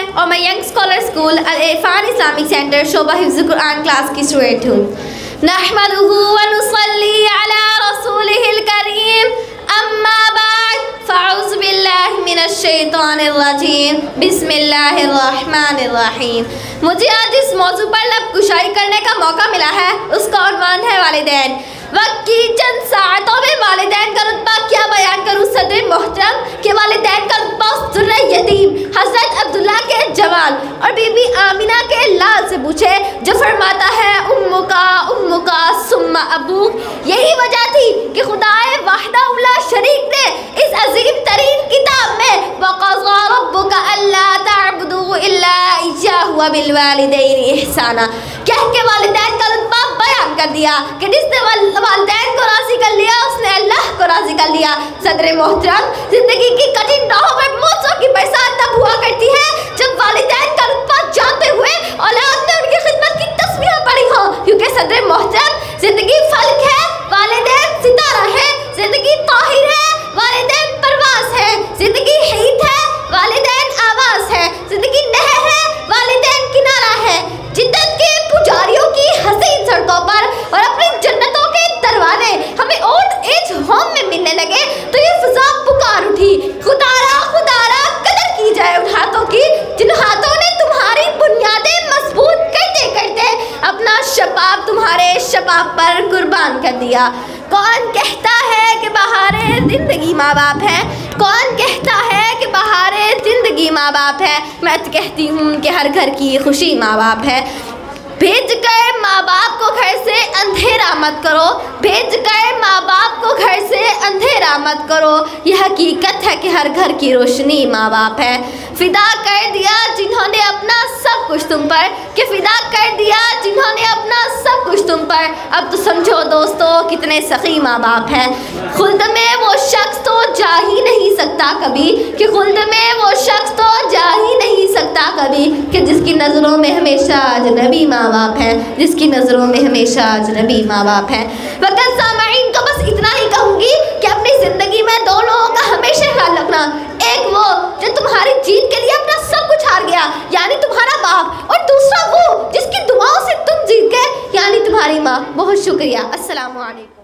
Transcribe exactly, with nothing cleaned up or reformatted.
और मैं young scholar school Al Irfan Islamic centre शोबा हिफ्ज़ुल कुरान क्लास की स्टूडेंट हूँ। नहमदुहु व नुसल्ली अला रसूलिहिल करीम, अम्मा बाद, फ़अऊज़ु बिल्लाहि मिनश शैतानिर रजीम, बिस्मिल्लाहिर रहमानिर रहीम। मुझे आज इस मौजू पर लब कुशाई करने का मौका मिला है, उसका उन्वान है वालिदैन। वक्त की चंद सातों में वालिदैन का रुतबा क्या बयान करूँ सदर मोहतरम कि वालिदैन का रुतबा जुर्र यतीम हज़रत अब्दुल्ला के जवाल और बीबी आमिना के लाल से पूछे जो फरमाता है उम्मुका उम्मुका सुम्मा अबूक। यही वजह थी कि खुदाए वाहिदहु ला शरीक ने इस अजीम तरीन किताब में वक़ज़ा रब्बुका अल्ला तअबुदू इल्ला इय्याहु व बिल वालिदैनि इहसाना कह के वालिदैन का रुतबा बयान कर दिया कि जिसने वालिदैन को राज़ी कर लिया उसने अल्लाह को राज़ी कर लिया। सदर मोहतरम, जिंदगी की कठिन राहों पर मौजों की बरसात तब हुआ करती है जब वालिदैन का रुतबा जानते हुए औलाद ने उनकी खिदमत की तस्बीह पढ़ी हो, क्योंकि सदर मोहतरम जिंदगी फल्क है, वालिदैन सितारा है, जिंदगी ताहिर है, वालिदैन परवाज़ है, जिंदगी हीत है, वालिदैन आवाज़ है, जिंदगी नहर है, वालिदैन किनारा है। जिद्दत के पुजारियों की हसीन सड़कों पर और अपनी जन्नतों के दरवाजे हमें ओल्ड एज होम में मिलने लगे तो ये फिजा पुकार उठी, खुदारा खुदारा कदर की जाए उन हाथों की जिन हाथों ने तुम्हारी बुनियादें मजबूत करते करते अपना शबाब तुम्हारे शबाब पर कुर्बान कर दिया। कौन कहता है कि बहारे जिंदगी माँ बाप है, कौन कहता है कि बहारे जिंदगी माँ बाप है। मैं तो कहती हूँ कि हर घर की खुशी माँ बाप है। भेज कर माँ बाप को घर से अंधेरा मत करो, भेज कर माँ बाप को घर से अंधेरा मत करो। यह हकीकत है कि हर घर की रोशनी माँ बाप है। फिदा कर दिया जिन्होंने अपना सब कुछ तुम पर, कि फिदा कर दिया जिन्होंने अपना सब कुछ तुम पर। अब तो समझो दोस्तों कितने सखी माँ बाप हैं। खुल्द में वो शख्स तो जा ही नहीं सकता कभी, कि खुल्द में वो शख्स तो जा ही नहीं सकता कभी, कि जिसकी नज़रों में हमेशा अजनबी माँ बाप है, जिसकी नज़रों में हमेशा अजनबी माँ बाप है। वक़्त सामईन को बस इतना ही कहूँगी कि अपनी ज़िंदगी में दो लोगों का हमेशा ख्याल रखना। एक वो जो तुम्हारी जीत के लिए अपना सब कुछ हार गया यानी तुम्हारा बाप, और दूसरा वो जिसकी दुआओं से तुम जीत गए यानी तुम्हारी माँ। बहुत शुक्रिया। अस्सलामु अलैकुम।